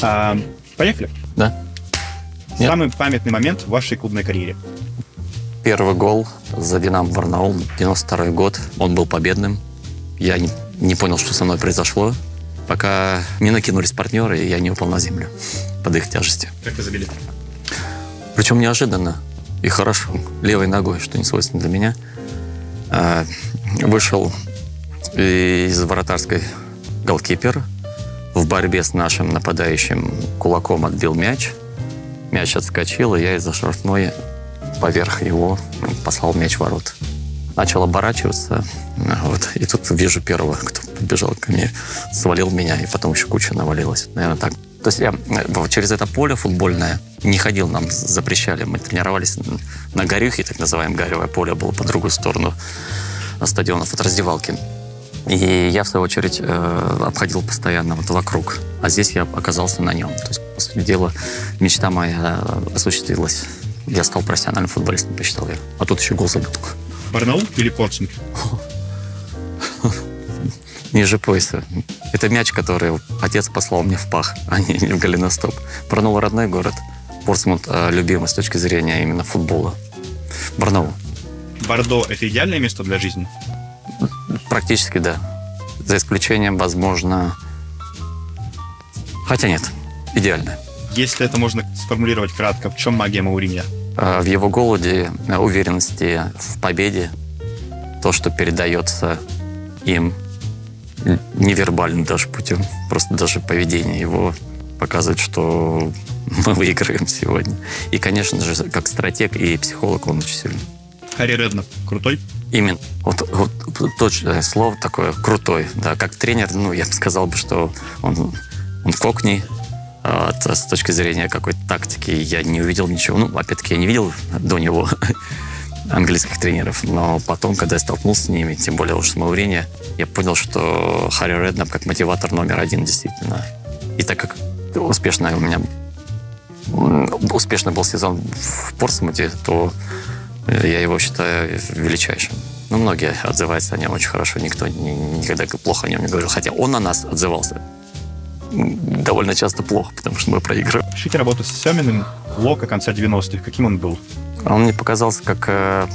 А, поехали. Да. Нет. Самый памятный момент в вашей клубной карьере? Первый гол за «Динамо» Барнаул, 92-й год. Он был победным. Я не понял, что со мной произошло, пока не накинулись партнеры, и я не упал на землю под их тяжестью. Как вы забили? Причем неожиданно и хорошо. Левой ногой, что не свойственно для меня. Вышел из вратарской голкипер. В борьбе с нашим нападающим кулаком отбил мяч. Мяч отскочил, и я из-за штрафной поверх его послал мяч в ворот. Начал оборачиваться, вот, и тут вижу первого, кто подбежал ко мне, свалил меня, и потом еще куча навалилась. Наверное, так. То есть я через это поле футбольное не ходил, нам запрещали. Мы тренировались на горюхе, так называемое горевое поле было по другую сторону стадионов от раздевалки. И я, в свою очередь, обходил постоянно вот вокруг. А здесь я оказался на нем. То есть, по сути дела, мечта моя осуществилась. Я стал профессиональным футболистом, посчитал я. А тут еще гол забил. Барнаул или Портсмут? Ниже пояса. Это мяч, который отец послал мне в пах, а не в голеностоп. Барнаул — родной город. Портсмут любимый с точки зрения именно футбола. Барнаул. Бордо — это идеальное место для жизни? Практически, да. За исключением, возможно... Хотя нет, идеально. Если это можно сформулировать кратко, в чем магия Мауриньо? В его голоде, уверенности в победе, то, что передается им невербальным даже путем, просто даже поведение его показывает, что мы выиграем сегодня. И, конечно же, как стратег и психолог он очень сильный. Харри Реднап крутой? Именно. Вот точное слово такое, крутой. Да, как тренер, я бы сказал, что он кокни. С точки зрения какой-то тактики я не увидел ничего. Опять-таки, я не видел до него английских тренеров, но потом, когда я столкнулся с ними, тем более уж с Мауриньо, я понял, что Харри Реднап как мотиватор номер один действительно. И так как успешный был сезон в Портсмуте, то я его считаю величайшим. Многие отзываются о нем очень хорошо, никто никогда плохо о нем не говорил, хотя он о нас отзывался довольно часто плохо, потому что мы проигрываем. Пишите работу с Семиным Лока конца 90-х. Каким он был? Он мне показался как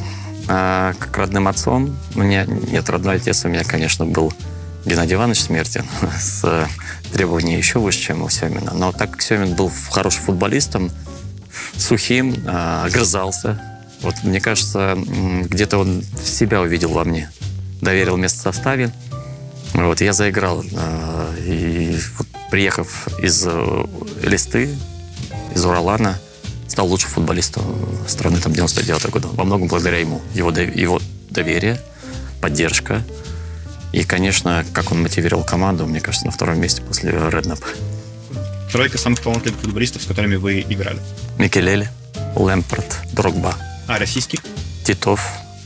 родным отцом. У меня нет, родной отец у меня, конечно, был Геннадий Иванович Смертин с требованиями еще выше, чем у Семина. Но так как Семин был хорошим футболистом, сухим, огрызался, вот мне кажется, где-то он себя увидел во мне. Доверил место в составе. Вот, я заиграл. И вот, приехав из Элисты, из Уралана, стал лучшим футболистом страны 99-го года. Во многом благодаря ему. Его доверие, поддержка. И, конечно, как он мотивировал команду, мне кажется, на втором месте после Реднапа. Тройка самых талантливых футболистов, с которыми вы играли. Микелеле, Лэмпард, Дрогба. А российских? Титов,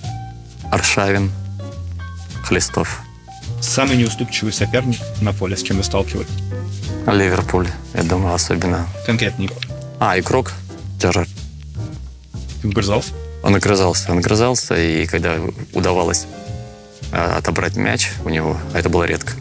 Аршавин, Хлестов. Самый неуступчивый соперник на поле, с чем вы сталкивались? Ливерпуль, я думаю, особенно. Конкретный. Игрок Джерард. Ты вгрызался? Он огрызался, и когда удавалось отобрать мяч у него, а это было редко,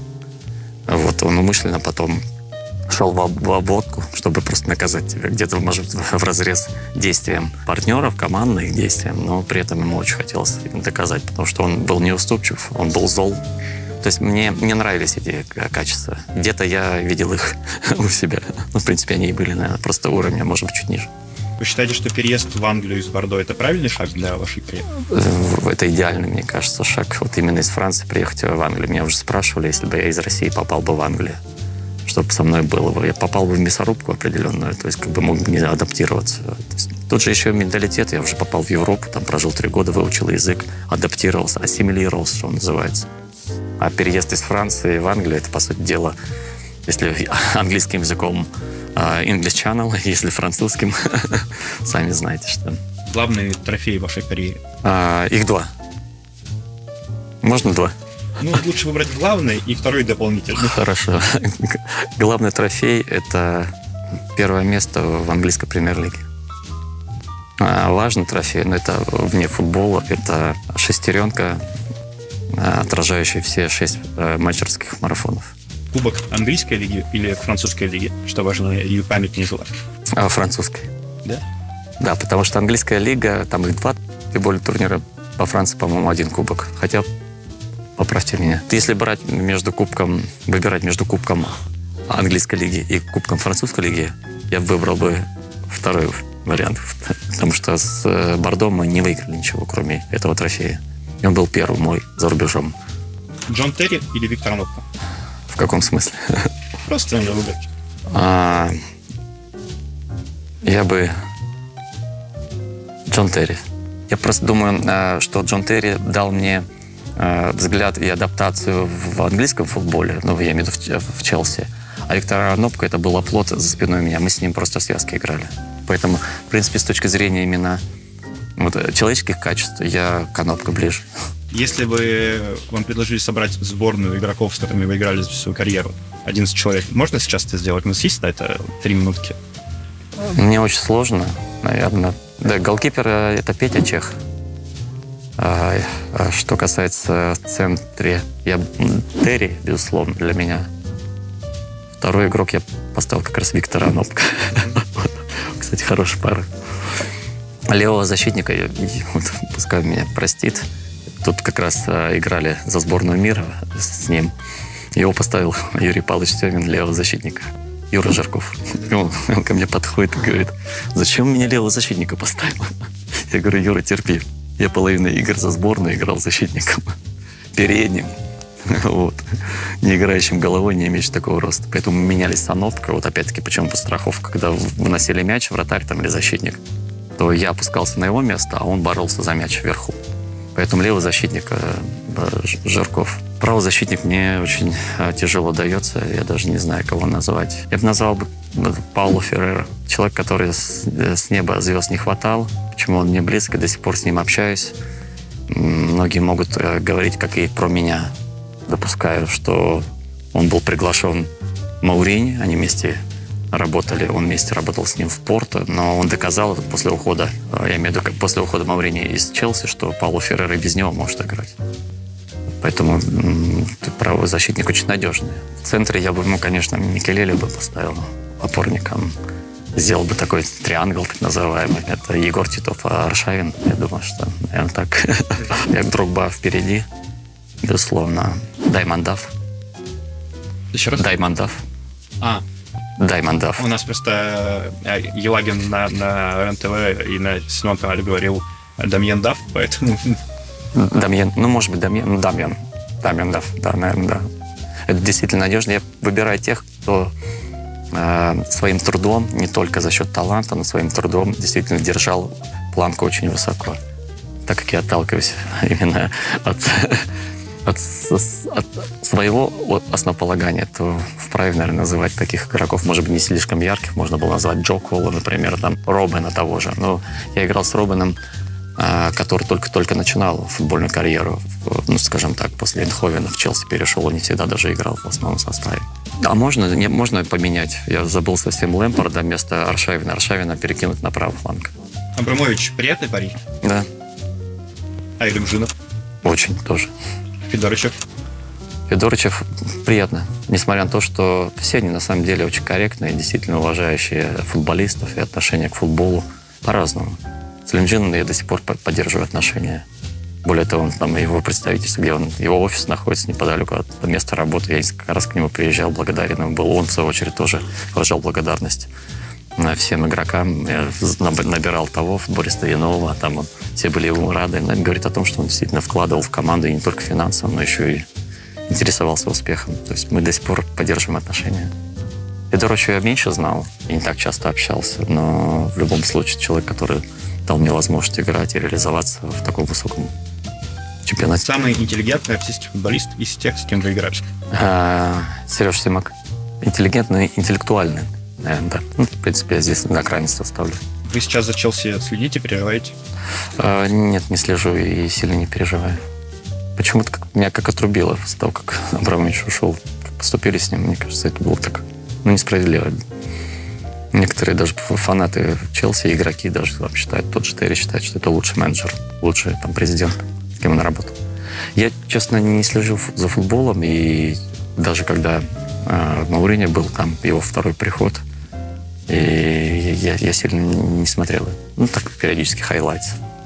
вот он умышленно потом шел в обводку, чтобы просто наказать тебя где-то, может быть, вразрез действиям партнеров, командных действиям, но при этом ему очень хотелось доказать, потому что он был неуступчив, он был зол. То есть мне нравились эти качества. Где-то я видел их у себя. В принципе, они и были, наверное, просто уровня, может быть, чуть ниже. Вы считаете, что переезд в Англию из Бордо – это правильный шаг для вашей карьеры? Это идеальный, мне кажется, шаг. Вот именно из Франции приехать в Англию. Меня уже спрашивали, если бы я из России попал бы в Англию, что бы со мной было бы. Я попал бы в мясорубку определенную, то есть как бы мог бы не адаптироваться. Тут же еще менталитет. Я уже попал в Европу, там прожил 3 года, выучил язык, адаптировался, ассимилировался, что называется. А переезд из Франции в Англию – это, по сути дела, если английским языком English Channel, если французским, сами знаете, что. Главные трофеи вашей карьеры? Их 2. Можно 2? Лучше выбрать главный и второй дополнительный. Хорошо. Главный трофей – это первое место в английской премьер-лиге. Важный трофей, но это вне футбола, это шестеренка, отражающая все 6 манчестерских марафонов. кубок английской лиги или французской лиги, что важно, и память не зла? Французской. Да? Да, потому что английская лига, там их 2, тем более турнира. По Франции, по-моему, 1 кубок. Хотя, поправьте меня. Если выбирать между кубком английской лиги и кубком французской лиги, я выбрал бы второй вариант. Потому что с Бордо мы не выиграли ничего, кроме этого трофея. И он был первый мой за рубежом. Джон Терри или Виктор Анопко? В каком смысле? Просто надо выбрать. Я бы... Джон Терри. Я просто думаю, что Джон Терри дал мне взгляд и адаптацию в английском футболе, я имею в виду в Челси. А Виктор Анопко это был оплот за спиной меня. Мы с ним просто в связке играли. Поэтому, в принципе, с точки зрения именно человеческих качеств, я к Анопко ближе. Если бы вам предложили собрать сборную игроков, с которыми вы играли всю свою карьеру, 11 человек, можно сейчас это сделать? У нас есть на это 3 минутки? Мне очень сложно, наверное. Да, голкипер — это Петя Чех. А что касается в центре, Терри, безусловно, для меня. Второй игрок я поставил как раз Виктора Анопко. Кстати, хорошая пара. Левого защитника, пускай меня простит, тут как раз играли за сборную мира с ним. Его поставил Юрий Павлович Семин, левого защитника. Юра Жарков. Он ко мне подходит и говорит: зачем меня левого защитника поставил? Я говорю: Юра, терпи. Я половину игр за сборную играл защитником. Передним. Не играющим головой, не имеющим такого роста. Поэтому мы менялись с Анопко. Опять-таки, почему подстраховка, когда выносили мяч, вратарь там или защитник, то я опускался на его место, а он боролся за мяч вверху. Поэтому левый защитник Жарков. Правозащитник мне очень тяжело дается. Я даже не знаю, кого назвать. Я бы назвал Пауло Феррера. Человек, который с неба звезд не хватал. Почему он мне близко, до сих пор с ним общаюсь. Многие могут говорить, как и про меня. Допускаю, что он был приглашен Маурини. Они вместе работали. Он вместе работал с ним в Порту. Но он доказал после ухода, я имею в виду, после ухода Маурини из Челси, что Пауло Феррера и без него может играть. Поэтому правый защитник очень надежный. В центре я бы ему, конечно, Микелеле бы поставил опорником. Сделал бы такой триангл, так называемый. Это Егор Титов, Аршавин. Я думаю, что, наверное, так. Як Дрогба впереди, безусловно. Даймондав. Еще раз? Даймондав. Даймондав. У нас просто Елагин на РЕН-ТВ и на Седьмом канале говорил Дамьен Дав, поэтому... Дамьен, может быть, Дамьен Дав, да, наверное, да. Это действительно надежно. Я выбираю тех, кто своим трудом, не только за счет таланта, но своим трудом действительно держал планку очень высоко. Так как я отталкиваюсь именно от своего основополагания, то вправе, наверное, называть таких игроков, может быть, не слишком ярких. Можно было назвать Джо Колла, например, там, Робена того же. Но я играл с Робеном, который только-только начинал футбольную карьеру, скажем так, после Эйндховена в Челси перешел, он не всегда даже играл в основном составе. А можно поменять. Я забыл совсем Лэмпарда, вместо Аршавина перекинуть на правый фланг. Абрамович приятный парень? Да. А Илюмжинов? Очень тоже. Федорычев приятно. Несмотря на то, что все они на самом деле очень корректные, действительно уважающие футболистов и отношение к футболу по-разному. С Илюмжиновым я до сих пор поддерживаю отношения. Более того, там его представительство, где его офис находится неподалеку от места работы. Я несколько раз к нему приезжал, благодарен ему был. Он, в свою очередь, тоже выражал благодарность всем игрокам. Я набирал того футболиста Янового, там все были ему рады. Это говорит о том, что он действительно вкладывал в команду и не только финансово, но еще и интересовался успехом. То есть мы до сих пор поддерживаем отношения. Федоровича я меньше знал и не так часто общался, но в любом случае человек, который дал мне возможность играть и реализоваться в таком высоком чемпионате. Самый интеллигентный российский футболист из тех, с кем вы играли? Сереж Симак. Интеллигентный, интеллектуальный, наверное, да. В принципе, я здесь на равенство ставлю. Вы сейчас за Челси следите, переживаете? Нет, не слежу и сильно не переживаю. Почему-то меня как отрубило с того, как Абрамович ушел, как поступили с ним. Мне кажется, это было так несправедливо. Некоторые даже фанаты Челси, игроки даже считают, тот же Терри считает, что это лучший менеджер, лучший президент, с кем он работал. Я, честно, не слежу за футболом, и даже когда Мауриньо был там, его второй приход. И я сильно не смотрел. Ну, так, периодически хайлайтс.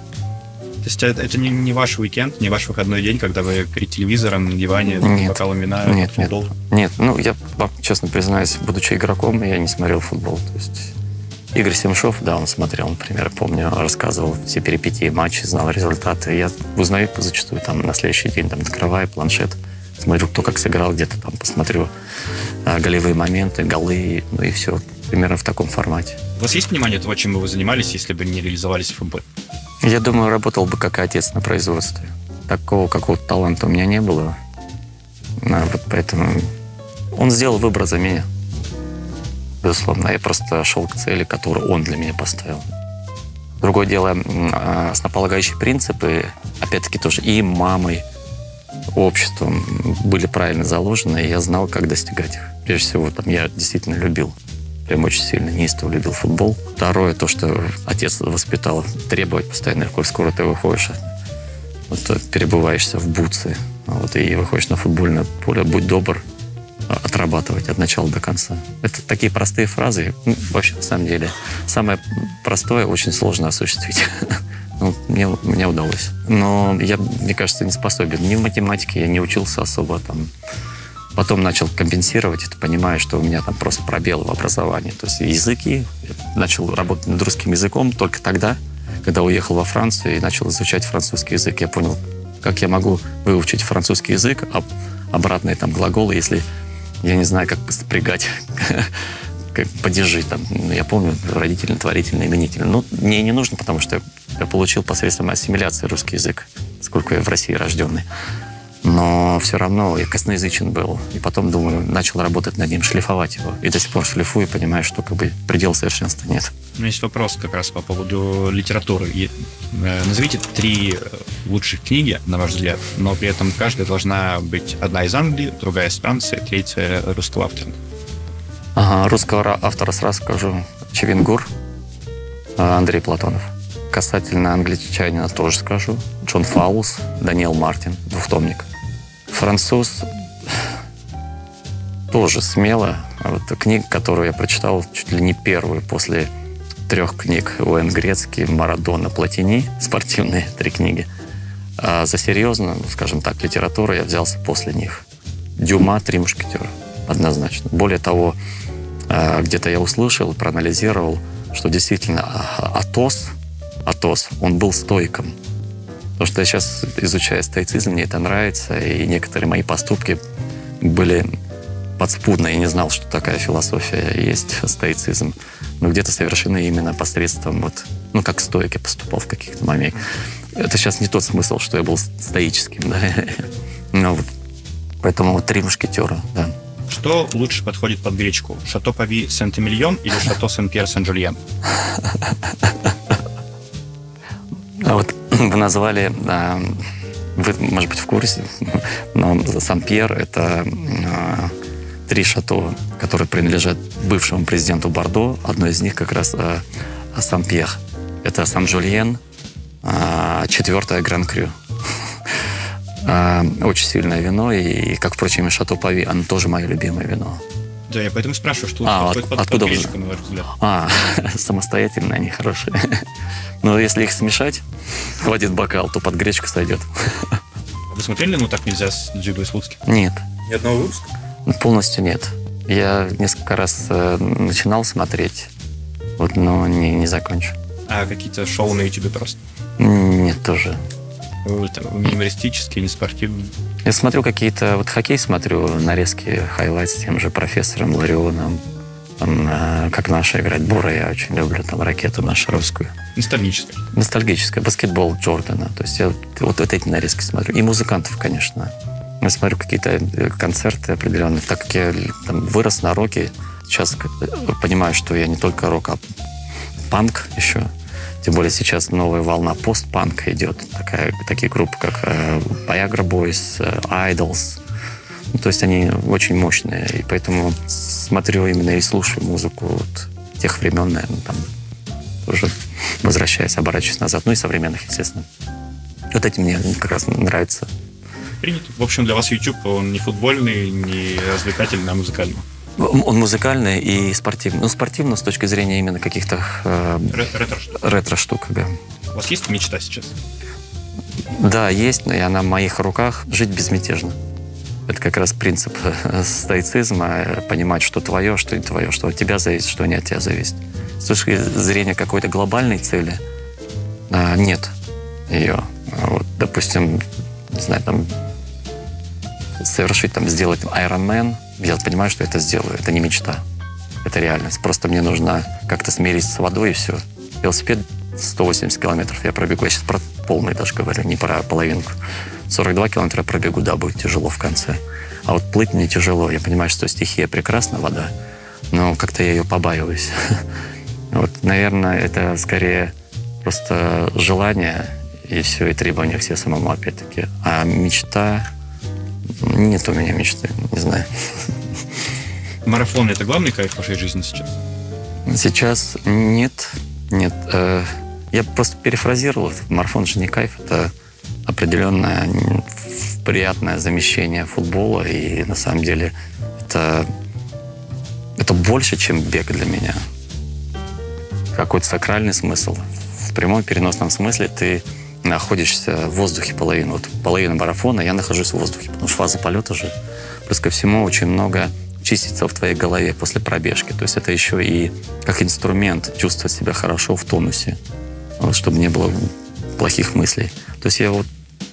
То есть это не ваш уикенд, не ваш выходной день, когда вы перед телевизором, на диване, бокалом вина, футбол? Нет, ну, я вам честно признаюсь, будучи игроком, я не смотрел футбол. То есть Игорь Семшов, да, он смотрел, например, помню, рассказывал все перипетии матчей, знал результаты. Я узнаю зачастую там на следующий день, там, открываю планшет, смотрю, кто как сыграл, где-то там посмотрю голевые моменты, голы, ну и все. Примерно в таком формате. У вас есть понимание того, чем бы вы занимались, если бы не реализовались в футболе? Я думаю, работал бы как отец на производстве. Такого какого-то таланта у меня не было. Вот поэтому он сделал выбор за меня. Безусловно. Я просто шел к цели, которую он для меня поставил. Другое дело, основополагающие принципы, опять-таки тоже и мамой, обществом были правильно заложены, и я знал, как достигать их. Прежде всего, там, я действительно любил. Прям очень сильно неистово любил футбол. Второе, то, что отец воспитал, требовать постоянно, коль скоро ты выходишь, вот, перебываешься в бутсы, вот, и выходишь на футбольное поле, будь добр, отрабатывать от начала до конца. Это такие простые фразы. Ну, вообще, на самом деле, самое простое очень сложно осуществить. Ну, мне удалось. Но я, мне кажется, не способен. Ни в математике я не учился особо там. Потом начал компенсировать это, понимая, что у меня там просто пробелы в образовании. То есть языки. Я начал работать над русским языком только тогда, когда уехал во Францию и начал изучать французский язык. Я понял, как я могу выучить французский язык, обратные там глаголы, если я не знаю, как спрягать как падежи. Там. Я помню, родительный, творительный, именительный. Ну, мне не нужно, потому что я получил посредством ассимиляции русский язык, сколько я в России рожденный. Но все равно я косноязычен был. И потом, думаю, начал работать над ним, шлифовать его. И до сих пор шлифую, понимаю, что как бы предела совершенства нет. У меня есть вопрос как раз по поводу литературы. Назовите 3 лучших книги, на ваш взгляд, но при этом каждая должна быть одна из Англии, другая из Франции, третья русского автора. Ага, русского автора сразу скажу. Чевенгур, Андрей Платонов. Касательно англичанина тоже скажу. Джон Фаулс, Даниэл Мартин, двухтомник. Француз тоже смело. Вот книга, которую я прочитал чуть ли не первую после 3 книг. Уэйн Грецкий, Марадона, Платини. Спортивные 3 книги. А за серьезно, скажем так, литературу я взялся после них. Дюма, «Три мушкетера». Однозначно. Более того, где-то я услышал, проанализировал, что действительно Атос, он был стоиком. Потому что я сейчас, изучая стоицизм, мне это нравится, и некоторые мои поступки были подспудно. Я не знал, что такая философия есть, стоицизм. Но где-то совершены именно посредством, вот, ну, как стоик я поступал в каких-то моментах. Это сейчас не тот смысл, что я был стоическим, да. Но вот, поэтому вот «Три мушкетера», да. Что лучше подходит под гречку? Шато Пави Сент-Эмильон или Шато Сен-Пьер Сен-Жульен? Вот вы назвали, вы, может быть, в курсе, но Сан-Пьер — это 3 шато, которые принадлежат бывшему президенту Бордо. Одно из них как раз Сан-Пьер. Это Сан-Жульен, 4-е Гран-Крю. Очень сильное вино, и, как, впрочем, и Шато Пави, оно тоже мое любимое вино. Да, я поэтому спрашиваю, что под гречку, на ваш взгляд? Самостоятельно они хорошие. Но если их смешать в один бокал, то под гречку сойдет. Вы смотрели «Ну так нельзя» с Джигой Слуцким? Нет. Ни одного выпуска? Полностью нет. Я несколько раз начинал смотреть, вот, но не закончил. А какие-то шоу на YouTube просто? Нет, тоже. Юмористические, не спортивные? Я смотрю какие-то... Вот хоккей смотрю, нарезки, хайлайт с тем же профессором Ларионом. Там, как наша играть Бора, я очень люблю, там, ракету нашу русскую. Ностальгическая? Ностальгическая. Баскетбол Джордана. То есть я вот эти нарезки смотрю. И музыкантов, конечно. Я смотрю какие-то концерты определенные. Так как я там вырос на роке, сейчас понимаю, что я не только рок, а панк еще. Тем более сейчас новая волна постпанка идет. Такие группы, как Viagra Boys, Idols. Ну, то есть они очень мощные. И поэтому смотрю именно и слушаю музыку вот тех времен, наверное, там уже возвращаясь, оборачиваясь назад. Ну и современных, естественно. Вот эти мне как раз нравятся. принято. В общем, для вас YouTube, он не футбольный, не развлекательный, а музыкальный. Он музыкальный и спортивный. Ну, спортивный с точки зрения именно каких-то ретро-штук. Да. У вас есть мечта сейчас? Да, есть, и она в моих руках. Жить безмятежно. Это как раз принцип стоицизма. Понимать, что твое, что не твое, что от тебя зависит, что не от тебя зависит. С точки зрения какой-то глобальной цели нет ее. Вот, допустим, не знаю, там, совершить, там, сделать Iron Man, я понимаю, что это сделаю. Это не мечта. Это реальность. Просто мне нужно как-то смириться с водой, и все. Велосипед 180 километров я пробегу. Я сейчас про полный даже говорю, не про половинку. 42 километра пробегу, да, будет тяжело в конце. А вот плыть мне тяжело. Я понимаю, что стихия прекрасна, вода, но как-то я ее побаиваюсь. Вот, наверное, это скорее просто желание и все, и требования к себе самому, опять-таки. А мечта... Нет у меня мечты, не знаю. Марафон — это главный кайф в вашей жизни сейчас? Сейчас нет. Нет. Я просто перефразировал. Марафон же не кайф. Это определенное приятное замещение футбола. И на самом деле это больше, чем бег для меня. Какой-то сакральный смысл. В прямом переносном смысле ты находишься в воздухе половину. Вот половина марафона я нахожусь в воздухе, потому что фаза полета же. Плюс ко всему очень много чистится в твоей голове после пробежки. То есть это еще и как инструмент чувствовать себя хорошо в тонусе, вот, чтобы не было плохих мыслей. То есть я вот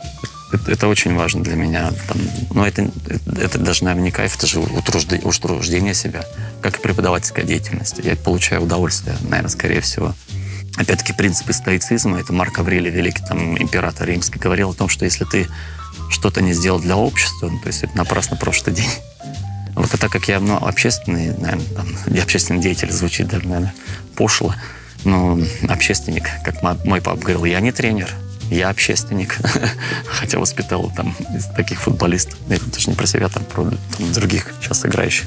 это очень важно для меня. Там, но это даже, наверное, не кайф, это же утруждение себя, как и преподавательская деятельность. Я получаю удовольствие, наверное, скорее всего. Опять-таки, принципы стоицизма, это Марк Аврелий, великий там, император римский, говорил о том, что если ты что-то не сделал для общества, то есть это напрасно прошлый день. Вот, а так как я общественный, наверное, общественный деятель, звучит даже, наверное, пошло, но общественник, как мой папа говорил, я не тренер, я общественник, хотя воспитал там из таких футболистов, это даже не про себя, там про других сейчас играющих.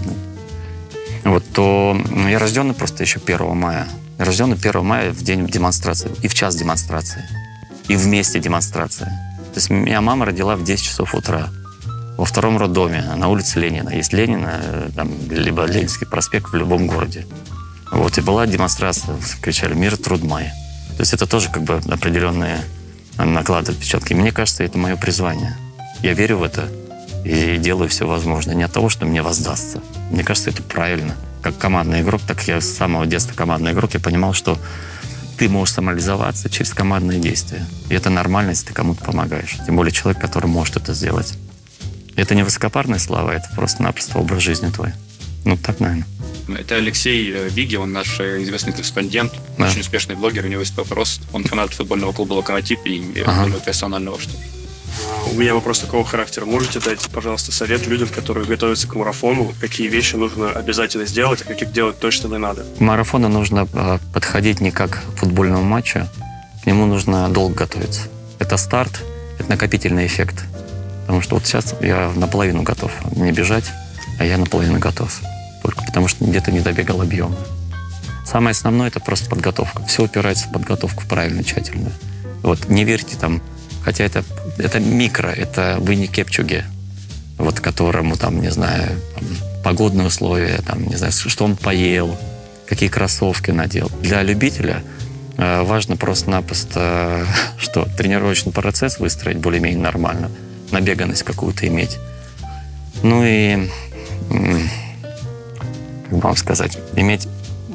Вот, то я рожденный просто еще 1 мая. Я рожденный 1 мая в день демонстрации, и в час демонстрации, и в месте демонстрации. То есть меня мама родила в 10 часов утра во 2-м роддоме на улице Ленина. Есть Ленина, там, либо Ленинский проспект в любом городе. Вот, и была демонстрация, кричали «Мир, труд, май». То есть это тоже как бы определенные накладывают отпечатки. Мне кажется, это мое призвание. Я верю в это и делаю все возможное. Не от того, что мне воздастся. Мне кажется, это правильно. Как командный игрок, так я с самого детства командный игрок, я понимал, что ты можешь самореализоваться через командные действия. И это нормально, если ты кому-то помогаешь. Тем более человек, который может это сделать. Это не высокопарные слова, это просто-напросто образ жизни твой. Ну, так, наверное. Это Алексей Виги, он наш известный корреспондент, да. Очень успешный блогер, у него есть вопрос. Он фанат футбольного клуба «Локомотив» и персонального что-то. У меня вопрос такого характера. Можете дать, пожалуйста, совет людям, которые готовятся к марафону, какие вещи нужно обязательно сделать, а каких делать точно не надо? К марафону нужно подходить не как к футбольному матчу, к нему нужно долго готовиться. Это старт, это накопительный эффект. Потому что вот сейчас я наполовину готов не бежать, а я наполовину готов. Только потому что где-то не добегал объема. Самое основное — это просто подготовка. Все упирается в подготовку правильно, тщательную. Вот, не верьте там, хотя это микро, это вы не Кепчуге, вот которому там, не знаю, там, погодные условия, там, не знаю, что он поел, какие кроссовки надел. Для любителя важно просто-напросто, что тренировочный процесс выстроить более-менее нормально, набеганность какую-то иметь. Ну и, как вам сказать, иметь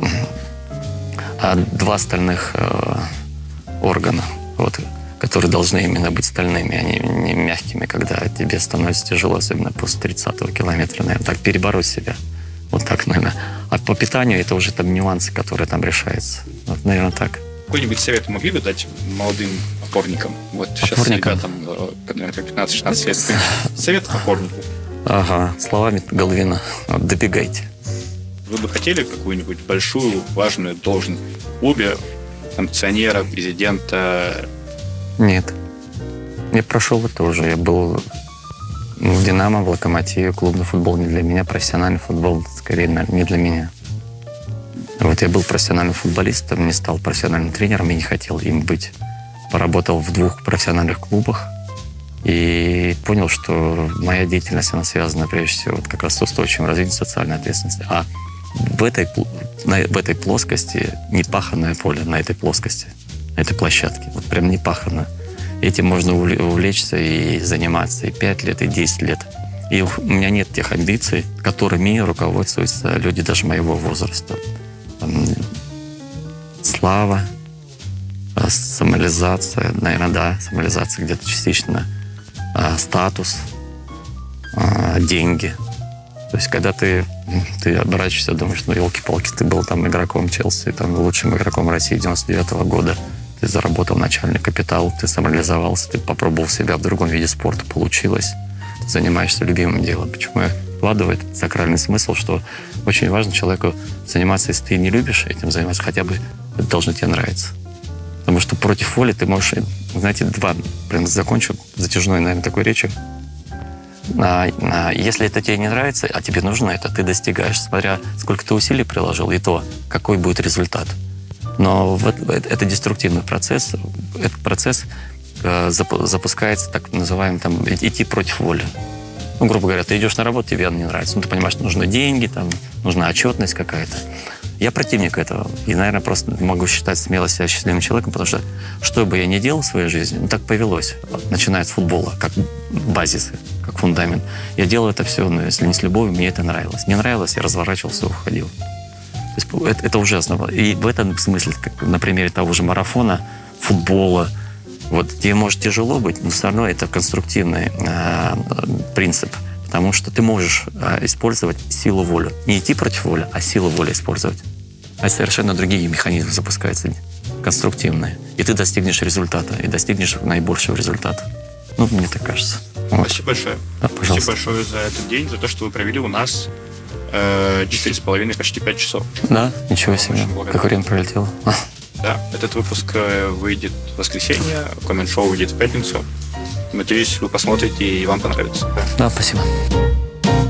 2 стальных органа, вот, которые должны именно быть стальными, а не мягкими, когда тебе становится тяжело, особенно после 30-го километра, наверное, так перебороть себя. Вот так, наверное. А по питанию это уже там нюансы, которые там решаются. Вот, наверное, так. Какой-нибудь совет могли бы дать молодым опорникам? Вот сейчас ребятам, наверное, 15-16 лет. Совет опорнику. Ага, словами Головина. Вот, добегайте. Вы бы хотели какую-нибудь большую, важную должность в клубе, функционера, президента? Нет. Я прошел это уже. Я был в «Динамо», в «Локомотиве». Клубный футбол не для меня. Профессиональный футбол, скорее, не для меня. Вот я был профессиональным футболистом, не стал профессиональным тренером и не хотел им быть. Поработал в 2 профессиональных клубах. И понял, что моя деятельность, она связана прежде всего вот как раз с устойчивым развитием социальной ответственности. А в этой плоскости непаханное поле, на этой плоскости, на этой площадке. Вот прям непахано. Этим можно увлечься и заниматься и 5 лет, и 10 лет. И у меня нет тех амбиций, которыми руководствуются люди даже моего возраста. Слава, самореализация, наверное, да, самореализация где-то частично, статус, деньги. То есть, когда ты оборачиваешься, думаешь, ну, елки-палки, ты был там игроком Челси, там, лучшим игроком России 99-го года, ты заработал начальный капитал, ты самореализовался, ты попробовал себя в другом виде спорта, получилось, ты занимаешься любимым делом. Почему я вкладываю этот сакральный смысл, что очень важно человеку заниматься, если ты не любишь этим заниматься, хотя бы это должно тебе нравиться. Потому что против воли ты можешь, знаете, прям закончу затяжной, наверное, такой речью. Если это тебе не нравится, а тебе нужно это, ты достигаешь, смотря сколько ты усилий приложил, и то, какой будет результат. Но это деструктивный процесс. Этот процесс запускается, так называемый, там, идти против воли. Ну, грубо говоря, ты идешь на работу, тебе она не нравится. Ну, ты понимаешь, что нужны деньги, там, нужна отчетность какая-то. Я противник этого. И, наверное, просто могу считать смело себя счастливым человеком, потому что бы я ни делал в своей жизни, ну, так повелось. Начиная с футбола, как базисы, как фундамент. Я делал это все, но если не с любовью, мне это нравилось. Не нравилось, я разворачивался и уходил. То есть это ужасно. И в этом смысле, как на примере того же марафона, футбола, вот тебе может тяжело быть, но все равно это конструктивный принцип. Потому что ты можешь использовать силу воли. Не идти против воли, а силу воли использовать. А совершенно другие механизмы запускаются, конструктивные. И ты достигнешь результата, и достигнешь наибольшего результата. Ну, мне так кажется. Вот. Спасибо большое. Да, пожалуйста. Спасибо большое за этот день, за то, что вы провели у нас 4,5, почти 5 часов. Да, ничего себе. Как время пролетело. Да, этот выпуск выйдет в воскресенье, коммент-шоу выйдет в пятницу. Надеюсь, вы посмотрите и вам понравится. Да, спасибо.